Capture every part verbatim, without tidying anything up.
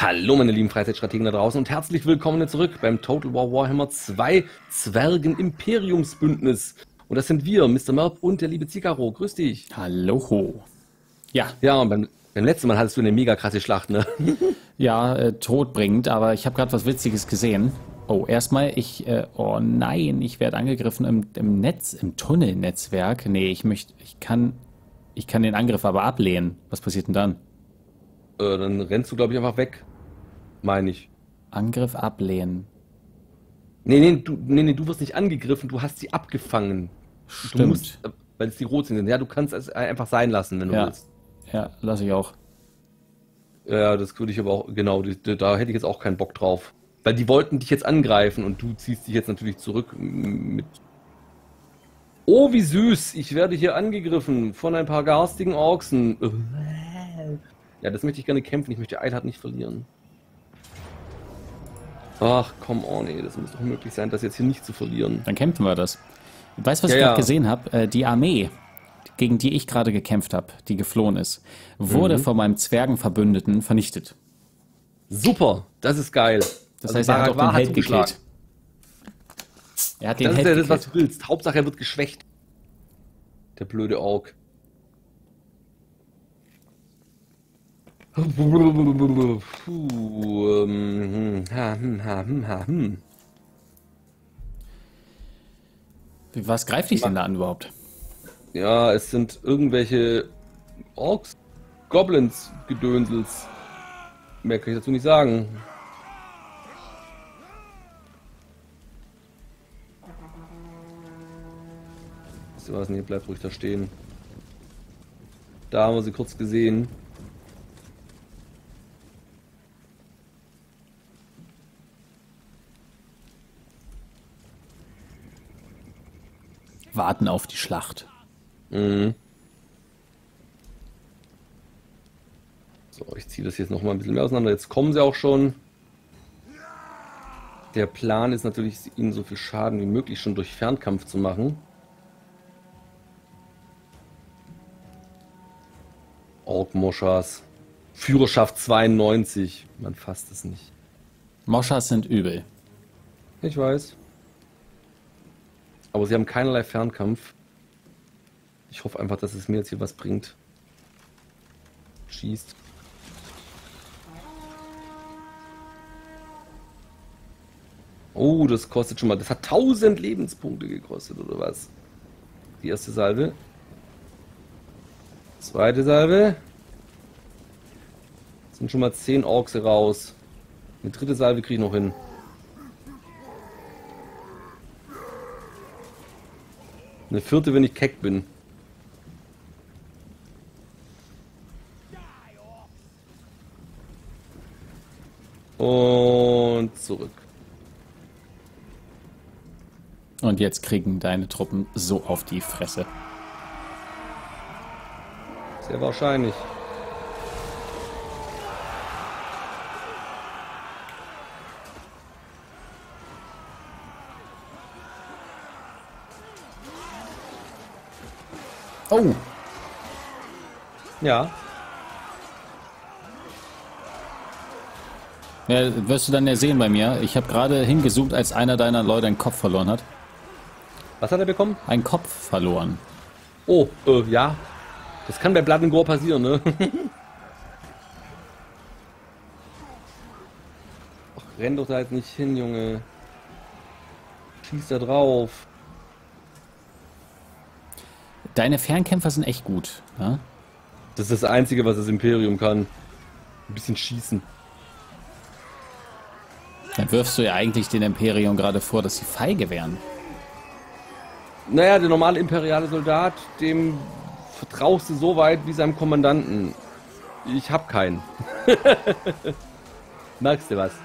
Hallo meine lieben Freizeitstrategen da draußen und herzlich willkommen zurück beim Total War Warhammer zwei Zwergen-Imperiumsbündnis. Und das sind wir, Mister Merp und der liebe Zicaro. Grüß dich. Hallo. Ja, Ja, und beim, beim letzten Mal hattest du eine mega krasse Schlacht, ne? ja, äh, todbringend, aber ich habe gerade was Witziges gesehen. Oh, erstmal, ich, äh, oh nein, ich werde angegriffen im, im Netz, im Tunnelnetzwerk. Nee, ich möchte, ich kann, ich kann den Angriff aber ablehnen. Was passiert denn dann? Äh, dann rennst du, glaube ich, einfach weg, meine ich. Angriff ablehnen. Nee, nee, du, nee, nee, du wirst nicht angegriffen, du hast sie abgefangen. Du musst, Stimmt. äh, weil es die Roten sind. Ja, du kannst es einfach sein lassen, wenn du Ja, willst. ja, lasse ich auch. Ja, das würde ich aber auch, genau, die, die, da hätte ich jetzt auch keinen Bock drauf. Weil die wollten dich jetzt angreifen und du ziehst dich jetzt natürlich zurück mit. Oh, wie süß! Ich werde hier angegriffen von ein paar garstigen Orksen. Ja, das möchte ich gerne kämpfen. Ich möchte Eilhard nicht verlieren. Ach, come on, ey. Das muss doch möglich sein, das jetzt hier nicht zu verlieren. Dann kämpfen wir das. Weißt du, was Ja, ich gerade ja. gesehen habe? Äh, die Armee, gegen die ich gerade gekämpft habe, die geflohen ist, wurde Mhm. von meinem Zwergenverbündeten vernichtet. Super, das ist geil. Das Also heißt, er hat auch Baragwar den Held zugeschlagen. gekillt. Er hat den Das ist Held ja das, was gekillt. du willst. Hauptsache, er wird geschwächt. Der blöde Ork. Puh, ähm, hm, ha, hm, ha, hm, ha, hm. Was greift dich denn da an überhaupt? Ja, es sind irgendwelche Orks, Goblins, Gedönsels. Mehr kann ich dazu nicht sagen. Wisst ihr was? Nee, bleibt ruhig da stehen. Da haben wir sie kurz gesehen. Warten auf die Schlacht. Mhm. So, ich ziehe das jetzt noch mal ein bisschen mehr auseinander. Jetzt kommen sie auch schon. Der Plan ist natürlich, ihnen so viel Schaden wie möglich schon durch Fernkampf zu machen. Ork-Moschas. Führerschaft zweiundneunzig. Man fasst es nicht. Moschas sind übel. Ich weiß. Aber sie haben keinerlei Fernkampf. Ich hoffe einfach, dass es mir jetzt hier was bringt. Schießt. Oh, das kostet schon mal. Das hat tausend Lebenspunkte gekostet, oder was? Die erste Salve. Zweite Salve. Sind schon mal zehn Orks raus. Eine dritte Salve kriege ich noch hin. Eine vierte, wenn ich keck bin. Und zurück. Und jetzt kriegen deine Truppen so auf die Fresse. Sehr wahrscheinlich. Oh! Ja. Ja, wirst du dann ja sehen bei mir. Ich habe gerade hingezoomt, als einer deiner Leute einen Kopf verloren hat. Was hat er bekommen? Einen Kopf verloren. Oh, äh, ja. Das kann bei Blood and Gore passieren, ne? Ach, renn doch da jetzt nicht hin, Junge. Schieß da drauf. Deine Fernkämpfer sind echt gut. Ja? Das ist das Einzige, was das Imperium kann. Ein bisschen schießen. Dann wirfst du ja eigentlich den Imperium gerade vor, dass sie feige wären. Naja, der normale imperiale Soldat, dem vertraust du so weit wie seinem Kommandanten. Ich hab keinen. Merkst du was?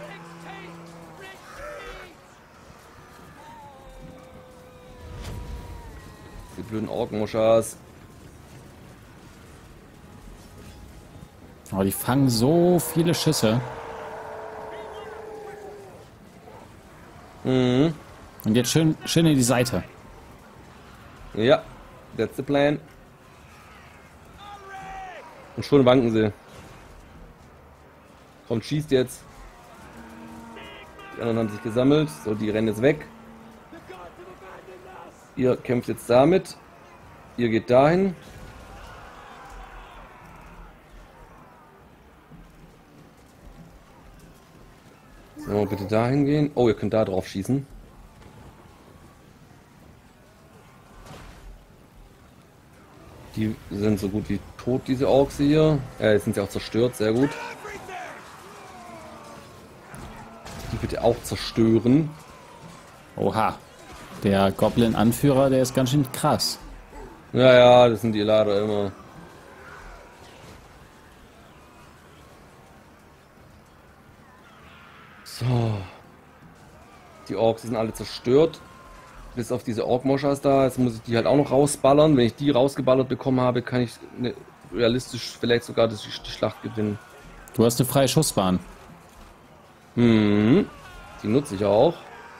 Die blöden Ork-Moschas. Aber die fangen so viele Schüsse. Mhm. Und jetzt schön, schön in die Seite. Ja, that's the plan. Und schon wanken sie. Kommt, schießt jetzt. Die anderen haben sich gesammelt. So, die rennen jetzt weg. Ihr kämpft jetzt damit. Ihr geht dahin. So, bitte dahin gehen. Oh, ihr könnt da drauf schießen. Die sind so gut wie tot, diese Orks hier. Äh, jetzt sind sie auch zerstört, sehr gut. Die bitte auch zerstören. Oha. Der Goblin-Anführer, der ist ganz schön krass. Ja, ja, das sind die leider immer. So. Die Orks sind alle zerstört. Bis auf diese Ork-Moschas da. Jetzt muss ich die halt auch noch rausballern. Wenn ich die rausgeballert bekommen habe, kann ich ne, realistisch vielleicht sogar das, die Schlacht gewinnen. Du hast eine freie Schussbahn. Hm. Die nutze ich auch.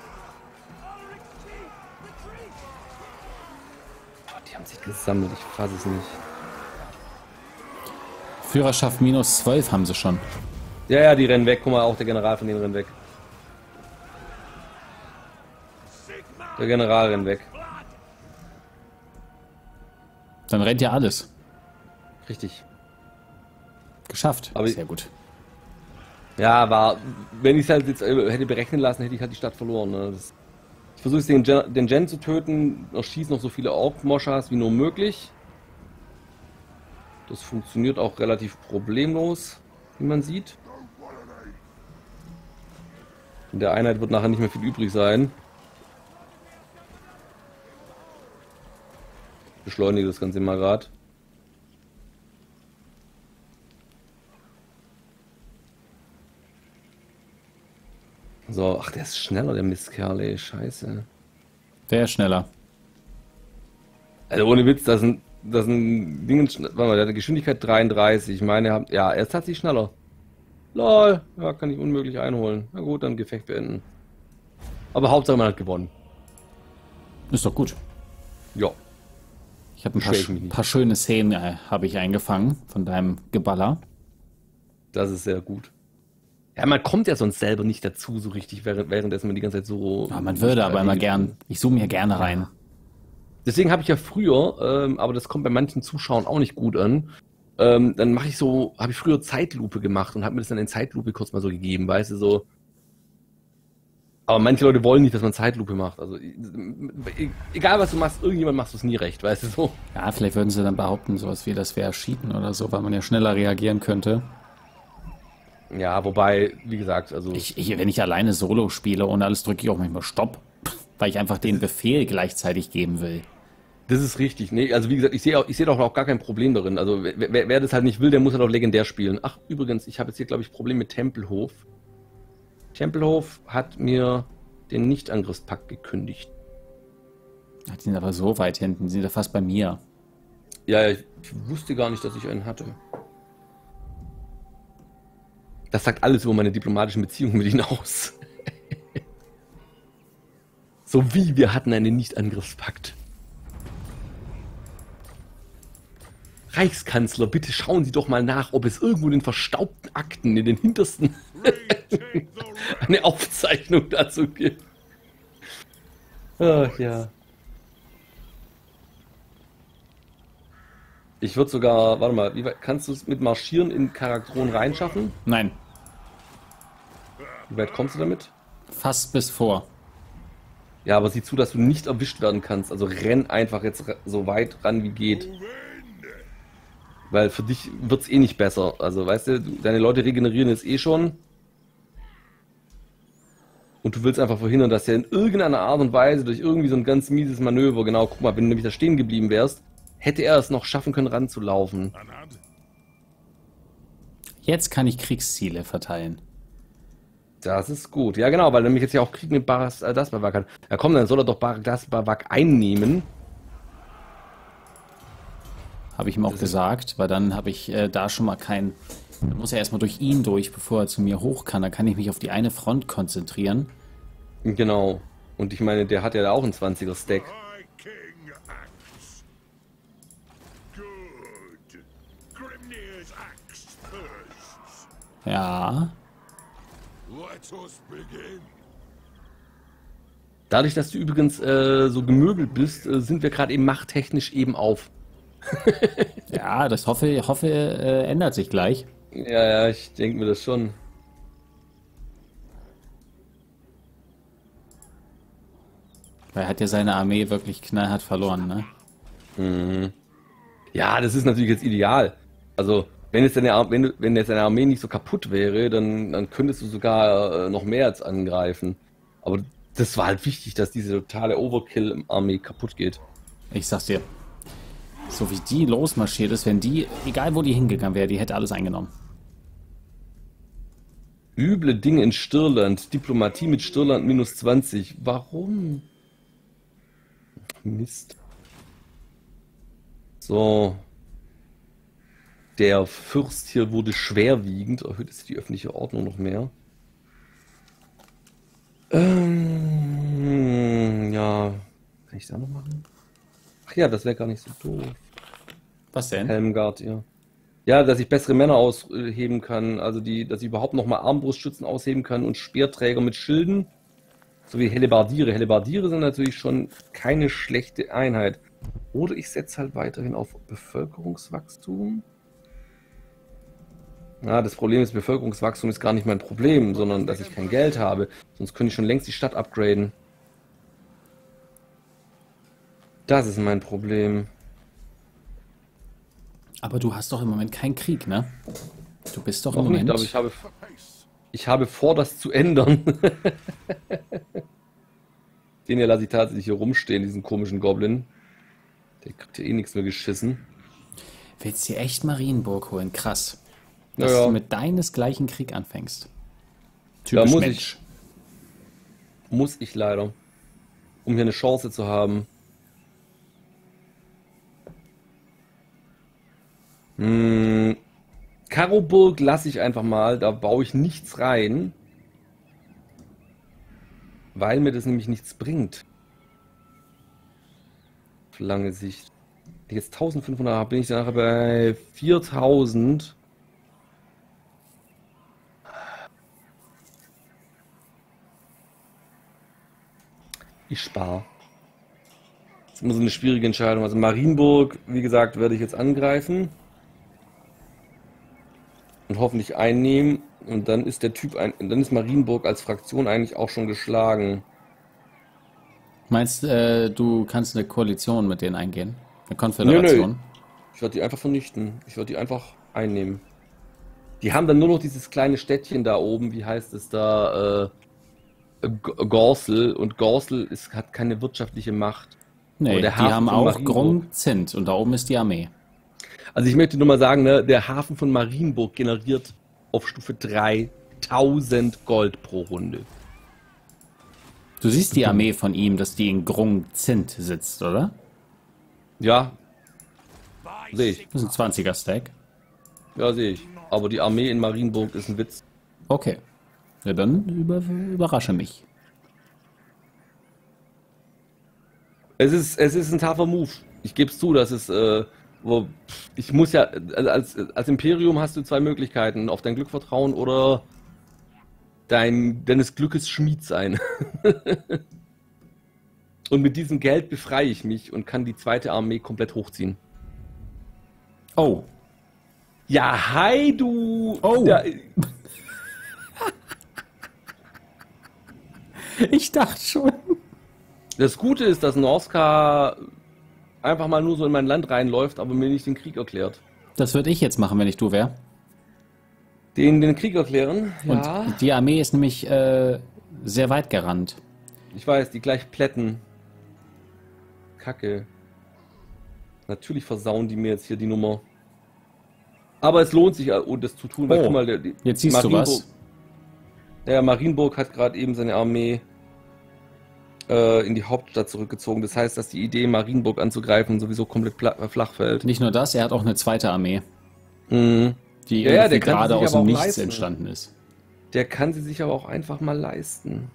Die haben sich gesammelt. Ich fasse es nicht. Führerschaft minus zwölf haben sie schon. Ja, ja, die rennen weg. Guck mal, auch der General von denen rennt weg. Der General rennt weg. Dann rennt ja alles. Richtig. Geschafft. Aber sehr gut. Ja, war, wenn ich es halt jetzt hätte berechnen lassen, hätte ich halt die Stadt verloren. Ne? Das, ich versuche den Gen, den Gen zu töten, erschieße noch so viele Ork-Moschas wie nur möglich. Das funktioniert auch relativ problemlos, wie man sieht. In der Einheit wird nachher nicht mehr viel übrig sein. Ich beschleunige das Ganze mal gerade. So, ach, der ist schneller, der Mistkerl, ey, scheiße. Wer ist schneller? Also ohne Witz, das sind, das sind Dinge, warte mal, der hat eine Geschwindigkeit dreiunddreißig, ich meine, ja, er ist tatsächlich schneller. Lol, ja, kann ich unmöglich einholen. Na gut, dann Gefecht beenden. Aber Hauptsache man hat gewonnen. Ist doch gut. Ja. Ich habe ein paar, sch paar schöne Szenen äh, habe ich eingefangen von deinem Geballer. Das ist sehr gut. Ja, man kommt ja sonst selber nicht dazu, so richtig, während, währenddessen man die ganze Zeit so... Ja, man würde aber immer gern, ich zoome hier gerne rein. Ja. Deswegen habe ich ja früher, ähm, aber das kommt bei manchen Zuschauern auch nicht gut an, ähm, dann mache ich so, habe ich früher Zeitlupe gemacht und habe mir das dann in Zeitlupe kurz mal so gegeben, weißt du, so. Aber manche Leute wollen nicht, dass man Zeitlupe macht. Also, egal was du machst, irgendjemand machst du es nie recht, weißt du, so. Ja, vielleicht würden sie dann behaupten, sowas wie, das wäre Cheaten oder so, weil man ja schneller reagieren könnte. Ja, wobei, wie gesagt, also... Ich, ich, wenn ich alleine Solo spiele und alles, drücke ich auch manchmal Stopp, weil ich einfach den Befehl gleichzeitig geben will. Das ist richtig. Nee, also wie gesagt, ich sehe auch, ich sehe doch auch gar kein Problem darin. Also wer, wer, wer das halt nicht will, der muss halt auch legendär spielen. Ach, übrigens, ich habe jetzt hier, glaube ich, Problem mit Tempelhof. Tempelhof hat mir den Nichtangriffspakt gekündigt. Ach, die sind aber so weit hinten, die sind ja fast bei mir. Ja, ja, ich wusste gar nicht, dass ich einen hatte. Das sagt alles über meine diplomatischen Beziehungen mit ihnen aus. So wie wir hatten einen Nichtangriffspakt. Reichskanzler, bitte schauen Sie doch mal nach, ob es irgendwo in den verstaubten Akten, in den hintersten, eine Aufzeichnung dazu gibt. Ach ja. Ich würde sogar, warte mal, wie weit, kannst du es mit Marschieren in Charakteron reinschaffen? Nein. Wie weit kommst du damit? Fast bis vor. Ja, aber sieh zu, dass du nicht erwischt werden kannst. Also renn einfach jetzt so weit ran wie geht. Weil für dich wird es eh nicht besser. Also, weißt du, deine Leute regenerieren jetzt eh schon. Und du willst einfach verhindern, dass er in irgendeiner Art und Weise durch irgendwie so ein ganz mieses Manöver, genau, guck mal, wenn du nämlich da stehen geblieben wärst, hätte er es noch schaffen können, ranzulaufen. Jetzt kann ich Kriegsziele verteilen. Das ist gut. Ja, genau, weil er nämlich jetzt ja auch Krieg mit Baras Dasbawak hat. Ja komm, dann soll er doch Baras Dasbawak einnehmen. Habe ich ihm auch das gesagt, weil dann habe ich äh, da schon mal kein... Dann muss er erstmal durch ihn durch, bevor er zu mir hoch kann. Dann kann ich mich auf die eine Front konzentrieren. Genau. Und ich meine, der hat ja da auch einen zwanziger Stack. Ja. Dadurch, dass du übrigens äh, so gemöbelt bist, äh, sind wir gerade eben machttechnisch eben auf. Ja, das hoffe, hoffe äh, ändert sich gleich. Ja, ja, ich denke mir das schon. Weil er hat ja seine Armee wirklich knallhart verloren, ne? Mhm. Ja, das ist natürlich jetzt ideal. Also, wenn jetzt deine, Ar- wenn, du, wenn jetzt deine Armee nicht so kaputt wäre, dann, dann könntest du sogar äh, noch mehr jetzt angreifen. Aber das war halt wichtig, dass diese totale Overkill-Armee kaputt geht. Ich sag's dir. So wie die losmarschiert ist, wenn die, egal wo die hingegangen wäre, die hätte alles eingenommen. Üble Dinge in Stirland. Diplomatie mit Stirland minus zwanzig. Warum? Mist. So. Der Fürst hier wurde schwerwiegend. Erhöht es die öffentliche Ordnung noch mehr. Ähm, ja. Kann ich das noch machen? Ach ja, das wäre gar nicht so doof. Was denn? Helmgard, ja. Ja, dass ich bessere Männer ausheben kann. Also, die, dass ich überhaupt nochmal Armbrustschützen ausheben kann und Speerträger mit Schilden. Sowie Hellebardiere. Hellebardiere sind natürlich schon keine schlechte Einheit. Oder ich setze halt weiterhin auf Bevölkerungswachstum. Ja, das Problem ist, Bevölkerungswachstum ist gar nicht mein Problem, sondern dass ich kein Geld habe. Sonst könnte ich schon längst die Stadt upgraden. Das ist mein Problem. Aber du hast doch im Moment keinen Krieg, ne? Du bist doch im Noch Moment... nicht, aber ich habe, ich habe vor, das zu ändern. Den hier lasse ich tatsächlich hier rumstehen, diesen komischen Goblin. Der kriegt ja eh nichts mehr geschissen. Willst du dir echt Marienburg holen? Krass. Ja, Dass ja. du mit deinesgleichen Krieg anfängst. Ja, Typisch muss Mensch. ich. Muss ich leider. Um hier eine Chance zu haben. Hm. Karoburg lasse ich einfach mal. Da baue ich nichts rein. Weil mir das nämlich nichts bringt. Auf lange Sicht. Wenn ich jetzt eintausendfünfhundert habe, bin ich dann nachher bei viertausend. Ich spare. Das ist immer so eine schwierige Entscheidung. Also Marienburg, wie gesagt, werde ich jetzt angreifen. Und hoffentlich einnehmen. Und dann ist der Typ, ein, dann ist Marienburg als Fraktion eigentlich auch schon geschlagen. Meinst äh, du kannst eine Koalition mit denen eingehen? Eine Nö, Konföderation? nö. Ich werde die einfach vernichten. Ich werde die einfach einnehmen. Die haben dann nur noch dieses kleine Städtchen da oben, wie heißt es da, äh, G- Gorsel. Und Gorsel ist, hat keine wirtschaftliche Macht. Nee, Aber der die Hafen haben von auch Marienburg- Grund-Zint und da oben ist die Armee. Also ich möchte nur mal sagen, ne, der Hafen von Marienburg generiert auf Stufe drei tausend Gold pro Runde. Du siehst die Armee von ihm, dass die in Grund-Zint sitzt, oder? Ja, sehe ich. Das ist ein zwanziger-Stack. Ja, sehe ich. Aber die Armee in Marienburg ist ein Witz. Okay. Ja, dann über, überrasche mich. Es ist, es ist ein tougher Move. Ich gebe es zu, dass es, äh, wo, ich muss ja, also als, als Imperium hast du zwei Möglichkeiten. Auf dein Glück vertrauen oder dein, deines Glückes Schmied sein. Und mit diesem Geld befreie ich mich und kann die zweite Armee komplett hochziehen. Oh. Ja, hi du! Oh. Ja, Ich dachte schon. das Gute ist, dass Norska einfach mal nur so in mein Land reinläuft, aber mir nicht den Krieg erklärt. Das würde ich jetzt machen, wenn ich du wäre. Den, den Krieg erklären? Und Ja. die Armee ist nämlich äh, sehr weit gerannt. Ich weiß, die gleich plätten. Kacke. Natürlich versauen die mir jetzt hier die Nummer. Aber es lohnt sich, oh, das zu tun, weil Oh, guck mal, der, die, jetzt siehst du was. Der Marienburg hat gerade eben seine Armee äh, in die Hauptstadt zurückgezogen. Das heißt, dass die Idee, Marienburg anzugreifen, sowieso komplett pla- flach fällt. Nicht nur das, er hat auch eine zweite Armee, Mhm. die Ja, ja, irgendwie der kann gerade sich aus aber dem auch Nichts leisten. entstanden ist. Der kann sie sich aber auch einfach mal leisten.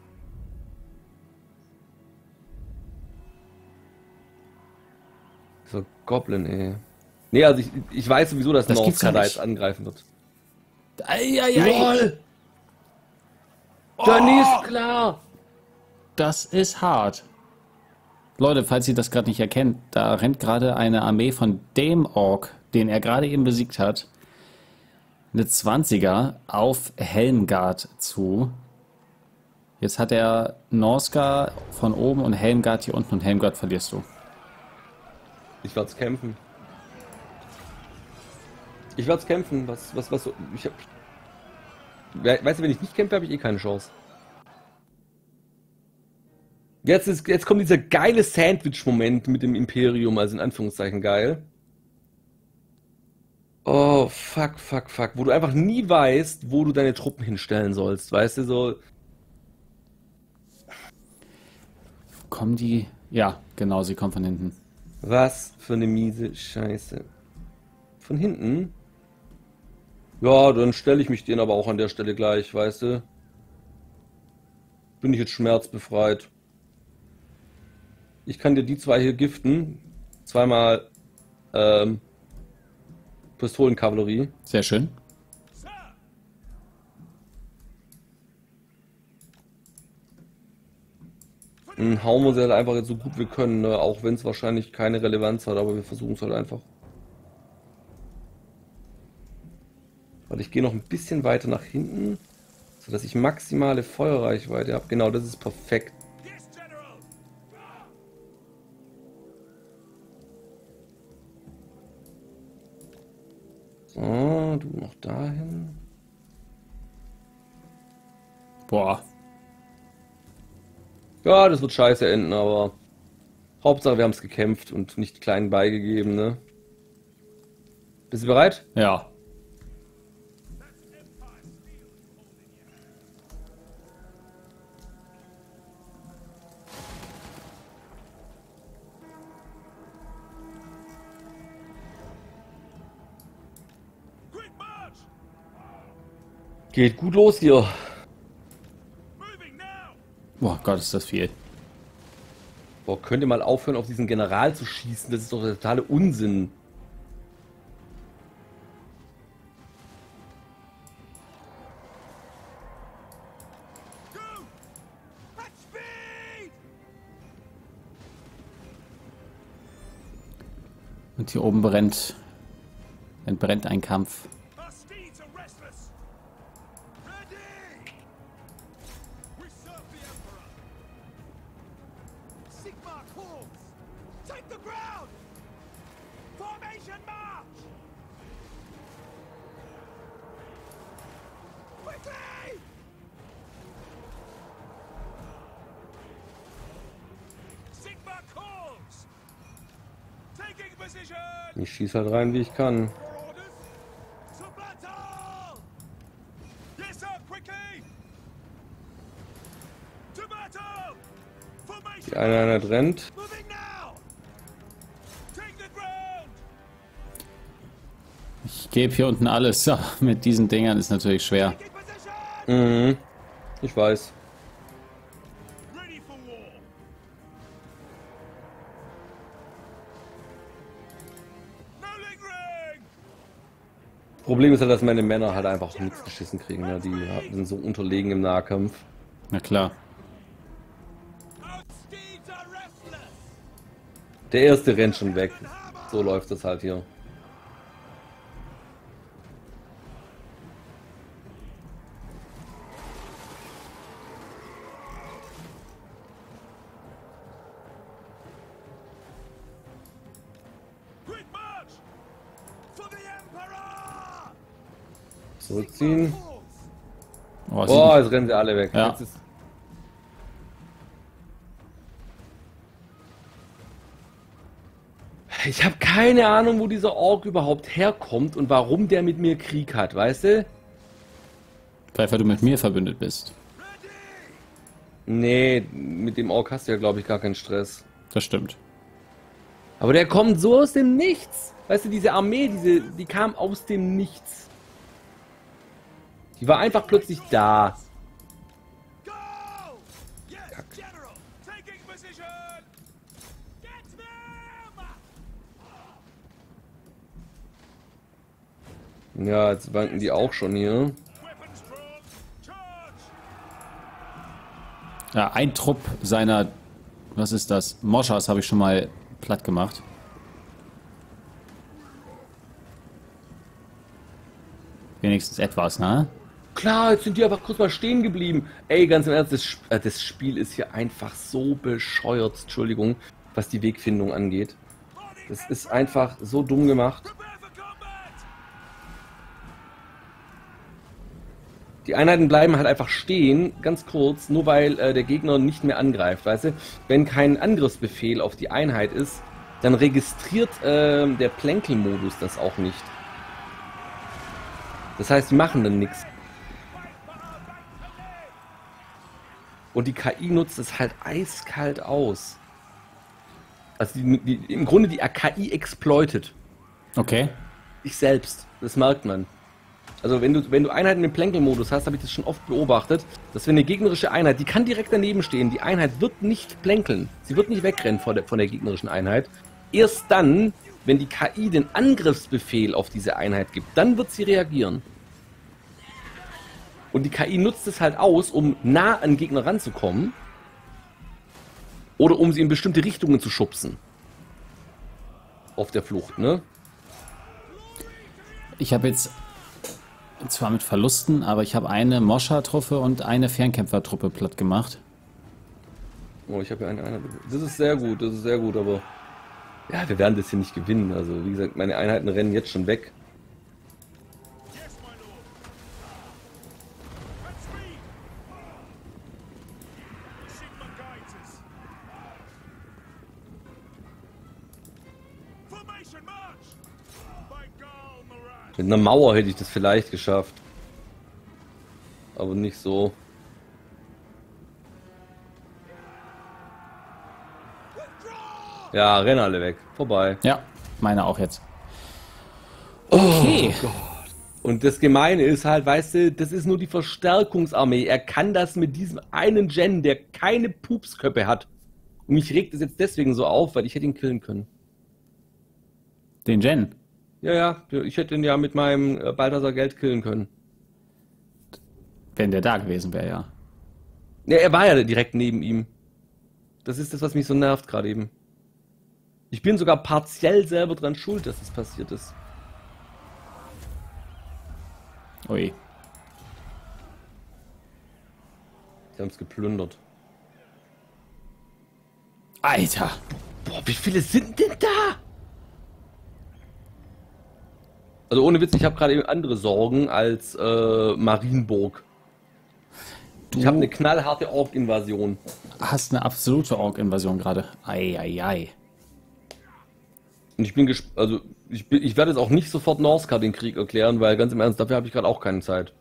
So, Goblin, ey. Nee, also ich, ich weiß sowieso, dass Das gibt's ja Norska da nicht. jetzt angreifen wird. Eieiei. Dann ist klar. Das ist hart. Leute, falls ihr das gerade nicht erkennt, da rennt gerade eine Armee von dem Ork, den er gerade eben besiegt hat, eine zwanziger auf Helmgard zu. Jetzt hat er Norsca von oben und Helmgard hier unten und Helmgard verlierst du. Ich werd's kämpfen. Ich werd's kämpfen. Was, was, was, ich hab... Weißt du, wenn ich nicht kämpfe, habe ich eh keine Chance. Jetzt, ist, jetzt kommt dieser geile Sandwich-Moment mit dem Imperium, also in Anführungszeichen geil. Oh, fuck, fuck, fuck. Wo du einfach nie weißt, wo du deine Truppen hinstellen sollst. Weißt du, so... Kommen die... Ja, genau, sie kommen von hinten. Was für eine miese Scheiße. Von hinten? Ja, dann stelle ich mich denen aber auch an der Stelle gleich, weißt du? Bin ich jetzt schmerzbefreit. Ich kann dir die zwei hier giften. Zweimal ähm, Pistolenkavallerie. Sehr schön. Dann hauen wir sie halt einfach jetzt so gut wir können, ne? Auch wenn es wahrscheinlich keine Relevanz hat, aber wir versuchen es halt einfach. Weil ich gehe noch ein bisschen weiter nach hinten, sodass ich maximale Feuerreichweite habe. Genau, das ist perfekt. So, du noch dahin. Boah. Ja, das wird scheiße enden, aber Hauptsache wir haben es gekämpft und nicht klein beigegeben, ne? Bist du bereit? Ja. Geht gut los hier. Boah, Gott, ist das viel. Boah, könnt ihr mal aufhören, auf diesen General zu schießen? Das ist doch der totale Unsinn. Und hier oben brennt... entbrennt ein Kampf. Ich schieße halt rein, wie ich kann. Die eine Einheit rennt. Ich gebe hier unten alles. Ja, mit diesen Dingern ist natürlich schwer. Mhm. Ich weiß. Problem ist halt, dass meine Männer halt einfach nichts geschissen kriegen. Ne? Die sind so unterlegen im Nahkampf. Na klar. Der erste rennt schon weg. So läuft das halt hier. Zurückziehen. Oh, Oh, jetzt rennen sie alle weg. Ja. Jetzt ist ich habe keine Ahnung, wo dieser Ork überhaupt herkommt und warum der mit mir Krieg hat, weißt du? Vielleicht, weil du mit mir verbündet bist. Nee, mit dem Ork hast du ja, glaube ich, gar keinen Stress. Das stimmt. Aber der kommt so aus dem Nichts. Weißt du, diese Armee, diese, die kam aus dem Nichts. Die war einfach plötzlich da. Kack. Ja, jetzt wanken die auch schon hier. Ja, ein Trupp seiner, was ist das? Moschas habe ich schon mal platt gemacht. Wenigstens etwas, ne? Klar, jetzt sind die einfach kurz mal stehen geblieben. Ey, ganz im Ernst, das, Sp- äh, das Spiel ist hier einfach so bescheuert, Entschuldigung, was die Wegfindung angeht. Das ist einfach so dumm gemacht. Die Einheiten bleiben halt einfach stehen, ganz kurz, nur weil äh, der Gegner nicht mehr angreift, weißt du? Wenn kein Angriffsbefehl auf die Einheit ist, dann registriert äh, der Plänkel-Modus das auch nicht. Das heißt, die machen dann nichts. Und die K I nutzt es halt eiskalt aus. Also die, die, im Grunde die K I exploitet. Okay. Ich selbst, das merkt man. Also wenn du, wenn du Einheiten im Plänkel-Modus hast, habe ich das schon oft beobachtet, dass wenn eine gegnerische Einheit, die kann direkt daneben stehen, die Einheit wird nicht plänkeln. Sie wird nicht wegrennen von der, von der gegnerischen Einheit. Erst dann, wenn die K I den Angriffsbefehl auf diese Einheit gibt, dann wird sie reagieren. Und die K I nutzt es halt aus, um nah an Gegner ranzukommen. Oder um sie in bestimmte Richtungen zu schubsen. Auf der Flucht, ne? Ich habe jetzt zwar mit Verlusten, aber ich habe eine Moscha-Truppe und eine Fernkämpfertruppe platt gemacht. Oh, ich habe ja eine Einheit. Das ist sehr gut, das ist sehr gut, aber ja, wir werden das hier nicht gewinnen. Also, wie gesagt, meine Einheiten rennen jetzt schon weg. Mit einer Mauer hätte ich das vielleicht geschafft. Aber nicht so. Ja, rennen alle weg. Vorbei. Ja, meine auch jetzt. Okay. Oh Gott. Und das Gemeine ist halt, weißt du, das ist nur die Verstärkungsarmee. Er kann das mit diesem einen Gen, der keine Pupsköppe hat. Und mich regt es jetzt deswegen so auf, weil ich hätte ihn killen können. Den Gen? Ja, ja, ich hätte ihn ja mit meinem äh, Balthasar Geld killen können. Wenn der da gewesen wäre, ja. Ja, er war ja direkt neben ihm. Das ist das, was mich so nervt gerade eben. Ich bin sogar partiell selber dran schuld, dass das passiert ist. Ui. Sie haben es geplündert. Alter! Boah, wie viele sind denn da? Also ohne Witz, ich habe gerade eben andere Sorgen als äh, Marienburg. Du Ich habe eine knallharte Ork-Invasion. hast eine absolute Ork-Invasion gerade. Eieiei. Und ich bin gespannt, also ich, bin, ich werde jetzt auch nicht sofort Norsca den Krieg erklären, weil ganz im Ernst, dafür habe ich gerade auch keine Zeit.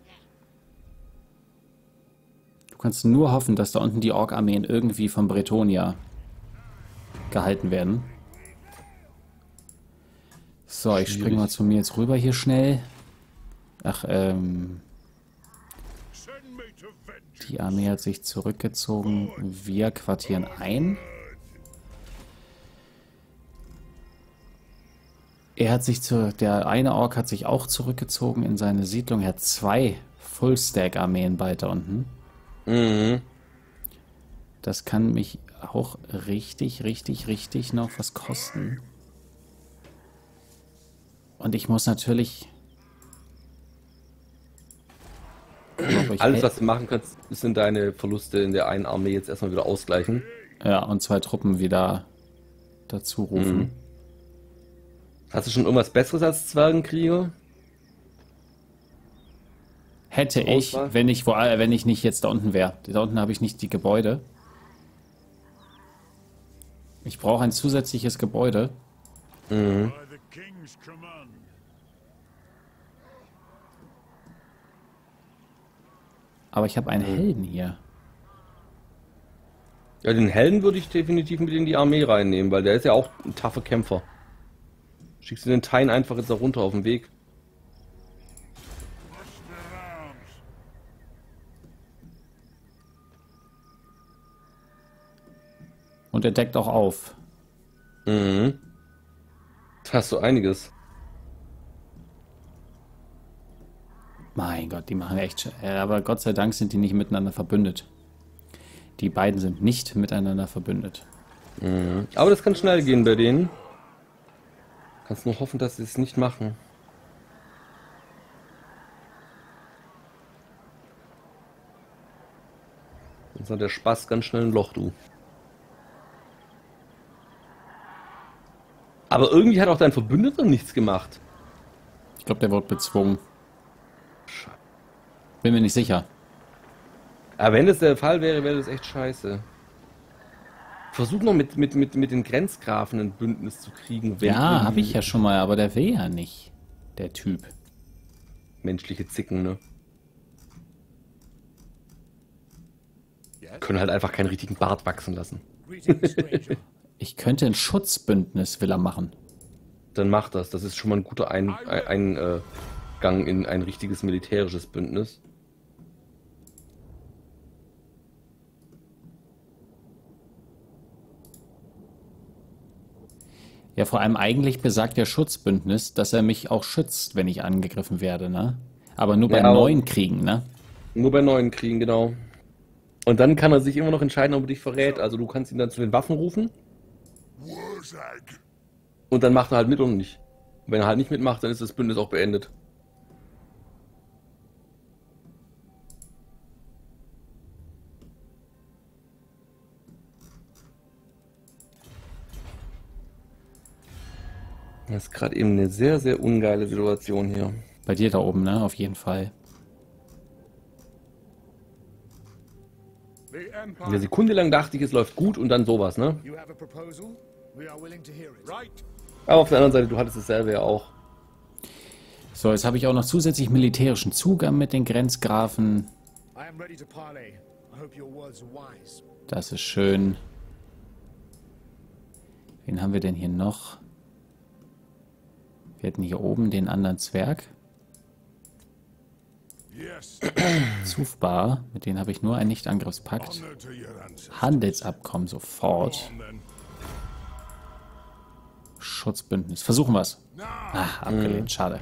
Du kannst nur hoffen, dass da unten die Ork-Armeen irgendwie von Bretonia gehalten werden. So, ich springe mal zu mir jetzt rüber hier schnell. Ach, ähm... die Armee hat sich zurückgezogen. Wir quartieren ein. Er hat sich zu... Der eine Ork hat sich auch zurückgezogen in seine Siedlung. Er hat zwei Full-Stack-Armeen bald da unten. Mhm. Das kann mich auch richtig, richtig, richtig noch was kosten. Und ich muss natürlich... Ich Alles, was du machen kannst, sind deine Verluste in der einen Armee jetzt erstmal wieder ausgleichen. Ja, und zwei Truppen wieder dazu rufen. Mhm. Hast du schon irgendwas Besseres als Zwergenkrieger? Hätte ich, Auswahl? wenn ich, wo, äh, wenn ich nicht jetzt da unten wäre. Da unten habe ich nicht die Gebäude. Ich brauche ein zusätzliches Gebäude. Mhm. Aber ich habe einen Helden hier. Ja, den Helden würde ich definitiv mit in die Armee reinnehmen, weil der ist ja auch ein taffer Kämpfer. Schickst du den Tein einfach jetzt da runter auf den Weg. Und er deckt auch auf. Mhm. Da hast du einiges. Mein Gott, die machen echt... sch- äh, Aber Gott sei Dank sind die nicht miteinander verbündet. Die beiden sind nicht miteinander verbündet. Mhm. Aber das kann schnell gehen bei denen. Kannst nur hoffen, dass sie es nicht machen. Sonst hat der Spaß ganz schnell ein Loch, du. Aber irgendwie hat auch dein Verbündeter nichts gemacht. Ich glaube, der wird bezwungen. Bin mir nicht sicher. Aber wenn das der Fall wäre, wäre das echt scheiße. Versuch noch mit, mit, mit, mit den Grenzgrafen ein Bündnis zu kriegen. Wenn Ja, habe ich ja schon mal, aber der will ja nicht. Der Typ. Menschliche Zicken, ne? Können halt einfach keinen richtigen Bart wachsen lassen. Ich könnte ein Schutzbündnis, will er machen. Dann mach das. Das ist schon mal ein guter Ein, ein, äh, Gang in ein richtiges militärisches Bündnis. Ja, vor allem eigentlich besagt der Schutzbündnis, dass er mich auch schützt, wenn ich angegriffen werde, ne? Aber nur bei Ja, aber- neuen Kriegen, ne? Nur bei neuen Kriegen, genau. Und dann kann er sich immer noch entscheiden, ob er dich verrät. Also du kannst ihn dann zu den Waffen rufen. Und dann macht er halt mit und nicht. Und wenn er halt nicht mitmacht, dann ist das Bündnis auch beendet. Das ist gerade eben eine sehr, sehr ungeile Situation hier. Bei dir da oben, ne? Auf jeden Fall. Eine Sekunde lang dachte ich, es läuft gut und dann sowas, ne? You have a proposal? We are willing to hear it. Right. Aber auf der anderen Seite, du hattest dasselbe ja auch. So, jetzt habe ich auch noch zusätzlich militärischen Zugang mit den Grenzgrafen. I am ready to parley. I hope your words are wise. Das ist schön. Wen haben wir denn hier noch? Wir hätten hier oben den anderen Zwerg. Yes, Zufbar, mit denen habe ich nur einen Nicht-Angriffspakt. honor to your ancestors. Handelsabkommen sofort. On then. Schutzbündnis. Versuchen wir es. Ah, abgelehnt. Schade.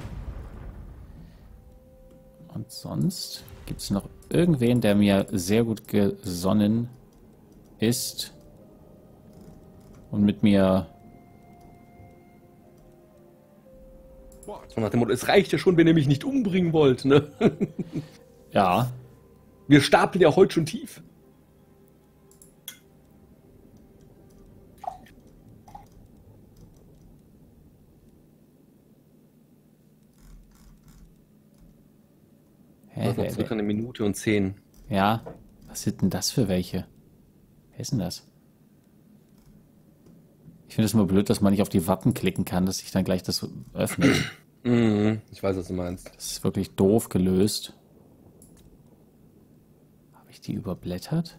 Und sonst gibt es noch irgendwen, der mir sehr gut gesonnen ist und mit mir... Und nach dem Motto, es reicht ja schon, wenn ihr mich nicht umbringen wollt, ne? Ja, Wir stapeln ja heute schon tief. hä, Das ist noch wer, circa wer, eine Minute und zehn. ja, was sind denn das für welche? Wer ist denn das? Ich finde es immer blöd, dass man nicht auf die Wappen klicken kann, dass sich dann gleich das öffnet. Mhm, ich weiß, was du meinst. Das ist wirklich doof gelöst. Habe ich die überblättert?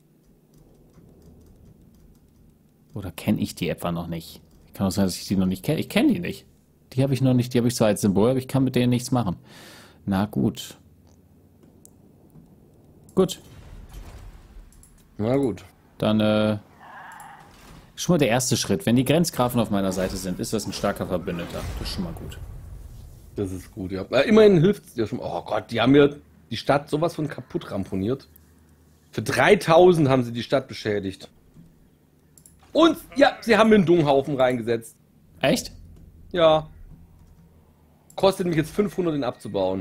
Oder kenne ich die etwa noch nicht? Kann auch sein, dass ich die noch nicht kenne. Ich kenne die nicht. Die habe ich noch nicht. Die habe ich zwar als Symbol, aber ich kann mit denen nichts machen. Na gut. Gut. Na gut. Dann, äh, schon mal der erste Schritt. Wenn die Grenzgrafen auf meiner Seite sind, ist das ein starker Verbündeter. Das ist schon mal gut. Das ist gut, ja. Na, immerhin hilft es dir schon. Oh Gott, die haben mir die Stadt sowas von kaputt ramponiert. Für dreitausend haben sie die Stadt beschädigt. Und, ja, sie haben mir einen Dunghaufen reingesetzt. Echt? Ja. Kostet mich jetzt fünfhundert, den abzubauen.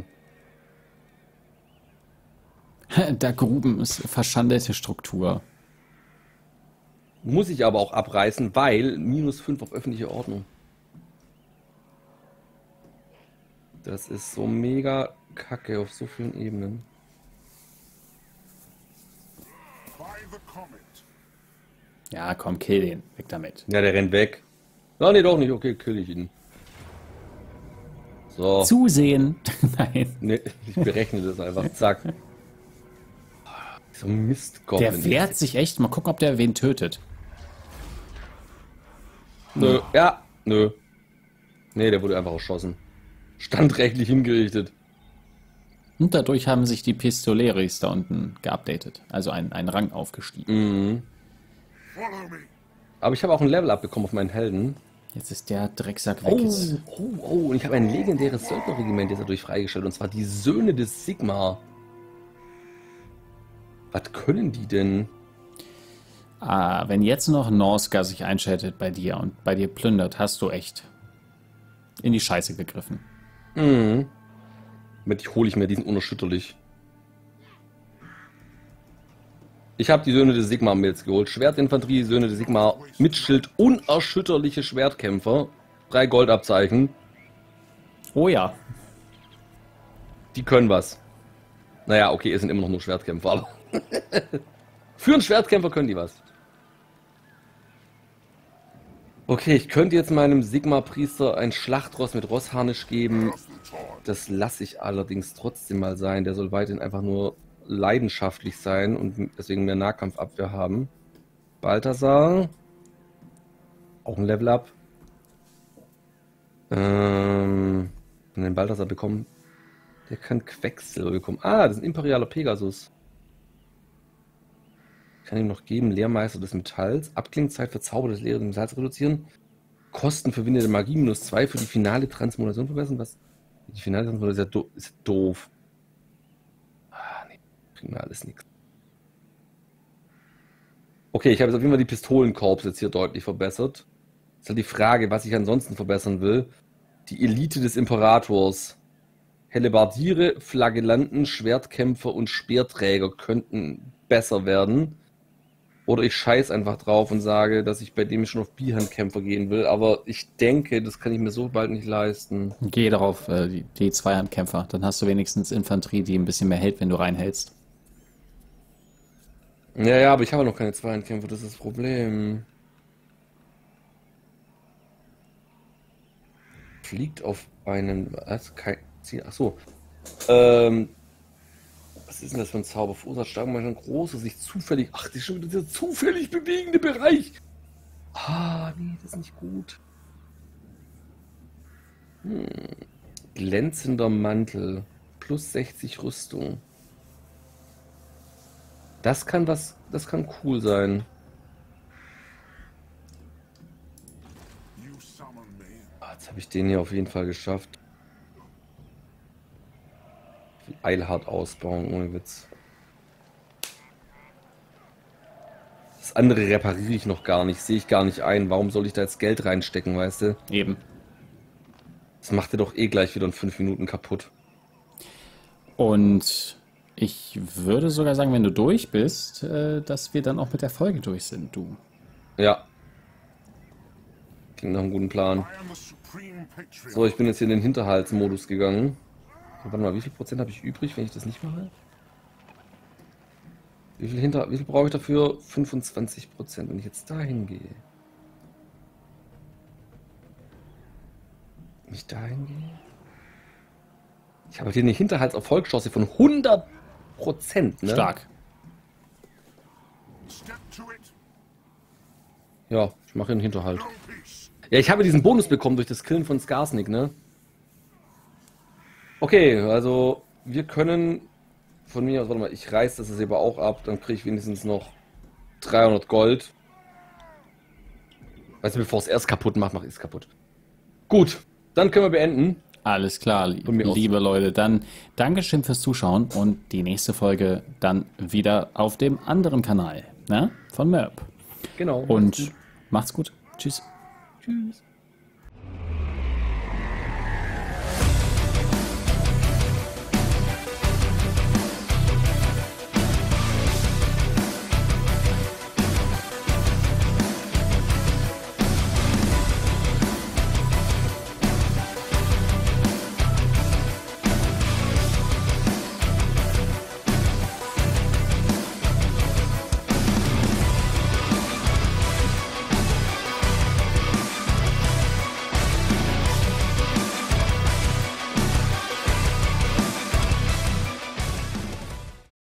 Da Gruben ist verschandete Struktur. Muss ich aber auch abreißen, weil minus fünf auf öffentliche Ordnung. Das ist so mega kacke auf so vielen Ebenen. By the comet. Ja, komm, kill den. Weg damit. Ja, der rennt weg. Ja, nee, doch nicht. Okay, kill ich ihn. So. Zusehen. Nein. Nee, ich berechne das einfach. Zack. So ein Mistgoblin. Der wehrt sich echt. Mal gucken, ob der wen tötet. Nö, ja, nö. Nee, der wurde einfach erschossen. Standrechtlich hingerichtet. Und dadurch haben sich die Pistoleris da unten geupdatet. Also einen, einen Rang aufgestiegen. Mhm. Follow me. Aber ich habe auch ein Level-Up bekommen auf meinen Helden. Jetzt ist der Drecksack weg. Oh, Jetzt. oh, oh. Und ich habe ein legendäres Söldnerregiment jetzt dadurch freigestellt. Und zwar die Söhne des Sigmar. Was können die denn? Ah, wenn jetzt noch Norska sich einschaltet bei dir und bei dir plündert, hast du echt in die Scheiße gegriffen. Mhm. Mit hole ich mir diesen unerschütterlich. Ich habe die Söhne des Sigmar mir jetzt geholt. Schwertinfanterie, Söhne des Sigmar mit Schild, unerschütterliche Schwertkämpfer. Drei Goldabzeichen. Oh ja. Die können was. Naja, okay, es sind immer noch nur Schwertkämpfer, aber für einen Schwertkämpfer können die was. Okay, ich könnte jetzt meinem Sigmar-Priester ein Schlachtross mit Rossharnisch geben. Das lasse ich allerdings trotzdem mal sein. Der soll weiterhin einfach nur leidenschaftlich sein und deswegen mehr Nahkampfabwehr haben. Balthasar. Auch ein Level-Up. Ähm, wenn den Balthasar bekommen. Der kann Quecksilber bekommen. Ah, das ist ein imperialer Pegasus. Kann ihm noch geben. Lehrmeister des Metalls. Abklingzeit für Zauber des Lehrers des Metalls reduzieren. Kosten für Winde der Magie minus zwei für die finale Transmutation verbessern. Was? Die finale Transmutation ist ja do ist doof. Ah, nee. Kriegen wir alles nichts. Okay, ich habe jetzt auf jeden Fall die Pistolenkorps jetzt hier deutlich verbessert. Ist halt die Frage, was ich ansonsten verbessern will. Die Elite des Imperators. Hellebardiere, Flagellanten, Schwertkämpfer und Speerträger könnten besser werden. Oder ich scheiß einfach drauf und sage, dass ich bei dem schon auf Bihandkämpfer gehen will. Aber ich denke, das kann ich mir so bald nicht leisten. Geh darauf, äh, die, die Zweihandkämpfer. Dann hast du wenigstens Infanterie, die ein bisschen mehr hält, wenn du reinhältst. Ja, ja, aber ich habe noch keine Zweihandkämpfer, das ist das Problem. Fliegt auf einen... Was? Kein Ziel. Achso. Ähm... Was ist denn das für ein Zauber? Verursacht stark manchmal ein großer, sich zufällig... Ach, das ist schon wieder dieser zufällig bewegende Bereich. Ah, nee, das ist nicht gut. Hm. Glänzender Mantel. Plus sechzig Rüstung. Das kann was... Das kann cool sein. Ah, jetzt habe ich den hier auf jeden Fall geschafft. Eilhart ausbauen, ohne Witz. Das andere repariere ich noch gar nicht, sehe ich gar nicht ein. Warum soll ich da jetzt Geld reinstecken, weißt du? Eben. Das macht er doch eh gleich wieder in fünf Minuten kaputt. Und ich würde sogar sagen, wenn du durch bist, äh, dass wir dann auch mit der Folge durch sind, du. Ja. Klingt nach einem guten Plan. So, ich bin jetzt hier in den Hinterhaltsmodus gegangen. Warte mal, wie viel Prozent habe ich übrig, wenn ich das nicht mache? Wie viel, hinter, wie viel brauche ich dafür? fünfundzwanzig Prozent. Wenn ich jetzt dahin gehe. Wenn ich dahin gehe. Ich habe hier eine Hinterhaltserfolgschance von hundert Prozent. Ne? Stark. Ja, ich mache einen Hinterhalt. Ja, ich habe diesen Bonus bekommen durch das Killen von Skarsnik, ne? Okay, also wir können von mir aus, warte mal, ich reiß das jetzt aber auch ab, dann kriege ich wenigstens noch dreihundert Gold. Weißt du, bevor es erst kaputt macht, mache ich es kaputt. Gut, dann können wir beenden. Alles klar, li Von mir aus. liebe Leute. Dann Dankeschön fürs Zuschauen und die nächste Folge dann wieder auf dem anderen Kanal, ne? Von Merp. Genau. Und macht's gut. Tschüss. Tschüss.